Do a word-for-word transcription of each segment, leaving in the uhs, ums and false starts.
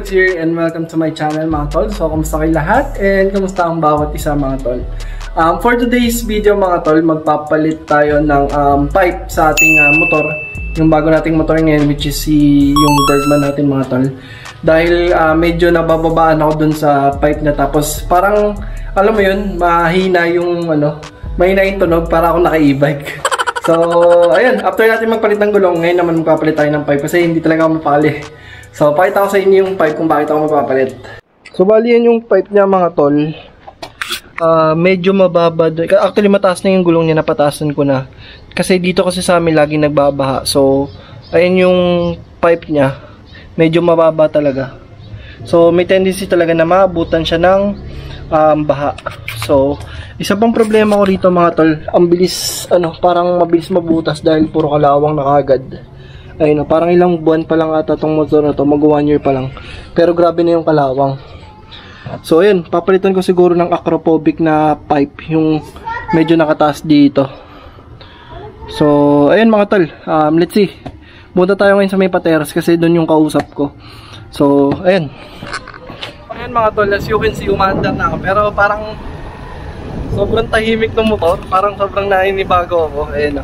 Toads here and welcome to my channel mga tol. So, kumusta kayo lahat and kumusta ang bawat isa mga tol. Um, for today's video mga tol, magpapalit tayo ng um, pipe sa ating uh, motor. Yung bago nating motor ngayon, which is si yung Bergman natin mga tol. Dahil uh, medyo nabababaan ako dun sa pipe na, tapos parang alam mo yun, mahina yung ano, mahina yung tunog para ako naka-e-bike. So, ayun, after natin magpalit ng gulong, ngayon naman magpapalit tayo ng pipe kasi hindi talaga ako mapali. So, pakita ko sa inyo yung pipe kung bakit ako magpapalit. So, bali yan yung pipe niya mga tol. Uh, medyo mababa. Actually, mataas na yung gulong niya, napataasan ko na. Kasi dito kasi sa amin laging nagbabaha. So, ayun yung pipe niya. Medyo mababa talaga. So, may tendency talaga na maabutan siya ng um, baha. So, isa pang problema ko rito mga tol, ang bilis, ano, parang mabilis mabutas dahil puro kalawang na kagad. Ayun, parang ilang buwan pa lang ata tong motor na to, mag one year pa lang. Pero grabe na yung kalawang. So ayun, papalitan ko siguro ng acrophobic na pipe, yung medyo nakataas dito. So ayun mga tol, um, let's see. Punta tayo ngayon sa may pateras kasi doon yung kausap ko. So ayun. Ayun mga tol, as you can see, umaandar na ako. Pero parang sobrang tahimik ng motor, parang sobrang nainibago ako. Ayun o.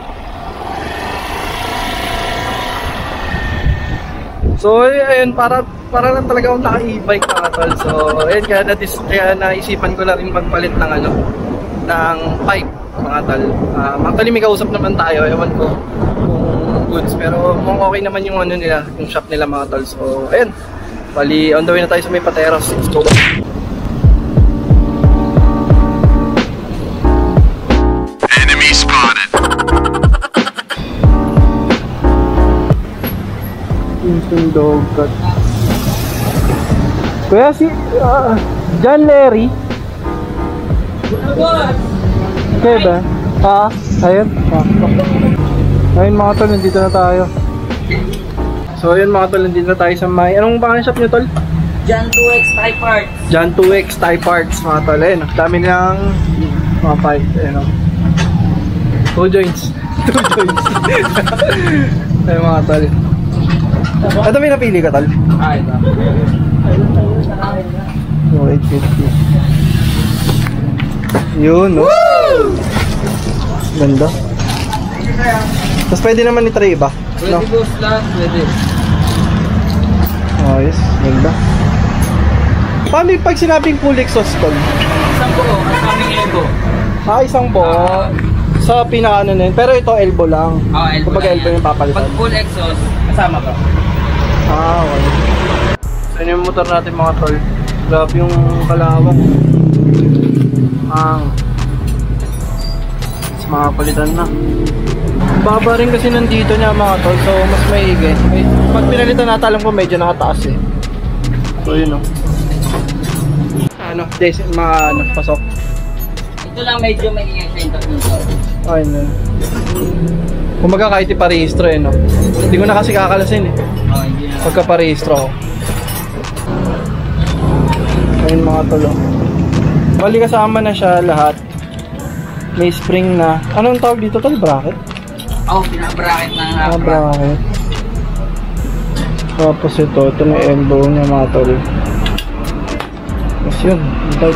So ayun, para para lang talaga akong naka-e-bike mga tol. So ayun, kaya, natis, kaya naisipan ko na rin magpalit ng ano, ng pipe mga tol. Uh, actually may kausap naman tayo, ewan ko kung goods, pero kung okay naman yung ano nila, yung shop nila mga tol. So ayun, bali on the way na tayo sa may pateros. Let's go. Instant dog cut. Kuya si uh, John Larry. Okay ba? Ah, ayun. Ah. Ayun mga tol, nandito na tayo. So ayun mga tol, nandito na tayo sa may, anong pangalan shop nyo tol? John two X Type Parts. John two X Type Parts mga tol. Ayun, dami nilang mga pipe. Ayun o. Two joints. Two joints. Ayun mga tol. Ito may napili ka tol? Ah, ito. Oh, eight fifty. Yun, no? Woo! Ganda. Tapos pwede naman i-try ba? Pwede no? boss lang, pwede. Oh, yes, ganda. Paano yung pag sinabing full exhaust tol? Isang buo, kasaming elbow. Ah, isang buo. Uh, sa pinaka-ano na yun. Pero ito elbow lang. Oo, oh, elbow Kapag lang elbow yung papalitan. Pag full exhaust, kasama ka. Ah, okay. So yun yung motor natin mga tol. Grabe yung kalawang. Ah, mas makapalitan na. Baba rin kasi nandito niya mga tol. So mas maigi. Eh, pag pinalitan natin, alam ko medyo nakataas eh. So yun o. Ano, des, mga ano, pasok. Ito lang medyo maingay sa intermittent. Ay no. Kumaga kahit iparehistro eh no. Hindi ko na kasi kakalasin eh. Oh, hindi na. Pagka-parehistro ko. Ayun mga tolo. Bali kasama na siya lahat. May spring na. Anong tawag dito tol? Bracket? Oh, pinabracket na nga. Ah, bracket. Tapos ito, ito na elbow niya mga tol. Tapos yun.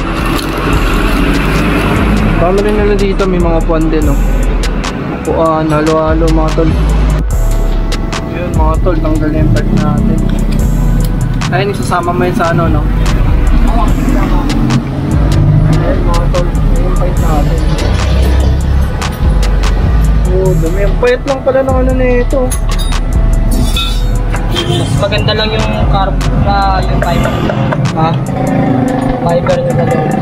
Tama rin nila dito, may mga puwan din no. Puwan, halo-halo mga tol. Yun mga tol, tanggal na yung pipe natin. Ayun, isasama mo yun sa ano no. Ayun mga tol, yung pipe natin. Oh, dami. Ang payat lang pala ng ano na ito. Mas maganda lang yung carb na yung fiber. Ha? Fiber nyo na lang.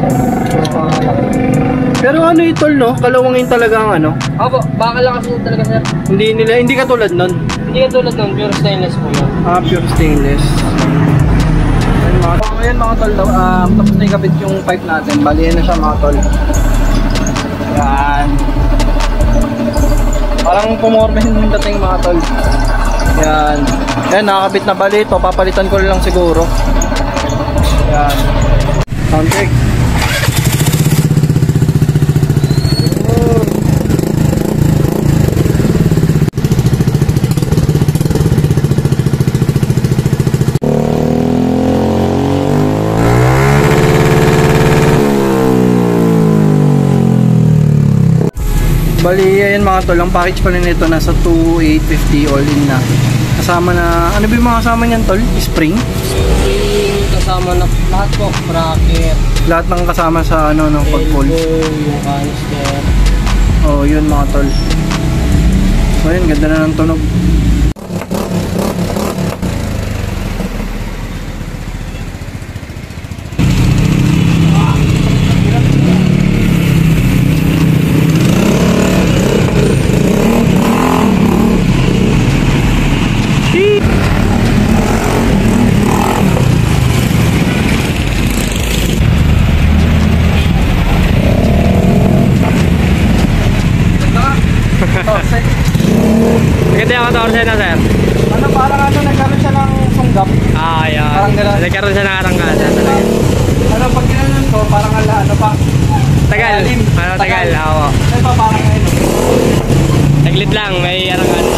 Pero ano itol no? Kalawangin talaga ang ano? Opo, baka lang kasi talaga sir. Hindi nila, hindi katulad nun. Hindi ka tulad nun, pure stainless po yan. Ah, pure stainless. Ayun mga tol. Ayan mga tol, um, tapos na ikabit yung pipe natin. Bali na siya mga tol. Ayan. Parang pumorme yung dating mga tol. Ayan. Ayan, nakakabit na bali ito. Papalitan ko lang siguro. Ayan. Sound check. Bali, ayan mga tol, ang package pala nito nasa two thousand eight hundred fifty all in na. Kasama na, ano ba yung mga kasama niyan tol? Spring? Spring, kasama na lahat po, bracket. Lahat ng kasama sa ano, no, pag-pull. Yung canister. Oh, yun mga tol. So yun, ganda na ng tunog. Maganda yung katorse na sir. Ano, parang ano, nagkaroon siya ng sunggap. Ah, yan. Parang gano'n. Nagkaroon siya ng arangkada talaga. Ano, pag ginanon ko, parang ala, ano pa? Tagal. Malalim. Ano, tagal. Oo. Ano pa, parang ngayon. Taglit lang, may arangkada.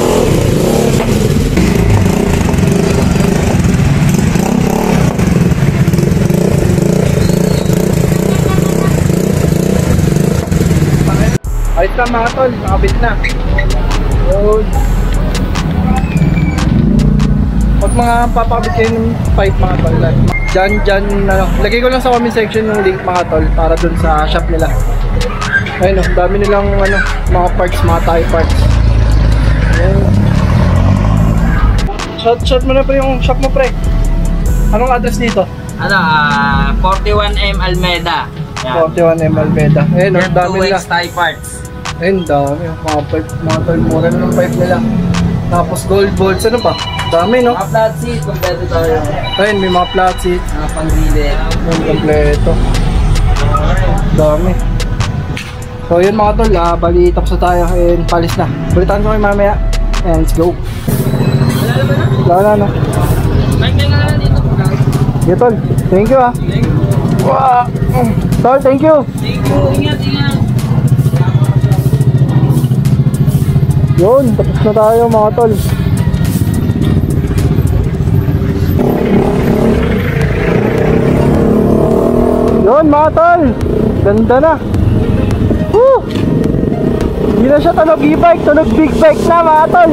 Ayos lang mga tol, nakabit na. Yun. Pag mga papakabit kayo ng pipe mga tol, dyan, dyan, ano, lagay ko lang sa comment section yung link mga tol para dun sa shop nila. Ayun o, dami nilang ano, mga parts, mga tie parts. Ayun. Shout, shout mo na pa yung shop mo pre. Anong address dito? Ano, ah, forty-one M Almeda. Yan. forty-one M Almeda. Ayun o, dami nila. Tie parts. Ayun, dami. Mga pipe, mga tol, mura na ng pipe nila. Tapos gold bolts, ano pa? Dami, no? Mga flat seat, kompleto tayo. Ayun, may mga flat seat. Mga pang-gilid. Ayun, kompleto. Dami. So, yun mga tol, ah, bali tapos na tayo. And palis na. Balitaan ko kayo mamaya. And let's go. Wala na, no? Mike, may nga dito. Yeah, tol. Thank you, ah. Thank you. Wow. Tol, thank you. Thank you. Ingat, ingat. Yun, tapos na tayo mga tol. Yun mga tol, ganda na. Woo! Hindi na siya tunog e-bike, tunog big bike na mga tol.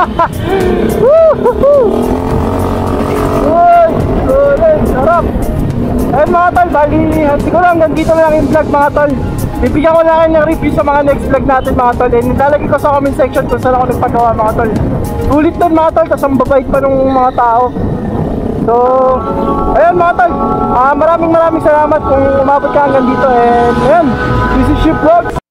Woo! Uy, ulit, sarap. Ayun mga tol, bali, siguro hanggang dito na lang yung vlog mga tol. Bibigyan ko na kayo ng review sa mga next vlog natin mga tol. And nilalagay ko sa comment section kung saan ako nagpagawa mga tol. Ulit dun mga tol, kasi ang babait pa ng mga tao. So, ayun mga tol, uh, maraming maraming salamat kung umabot ka hanggang dito. And ayun, this is your vlog.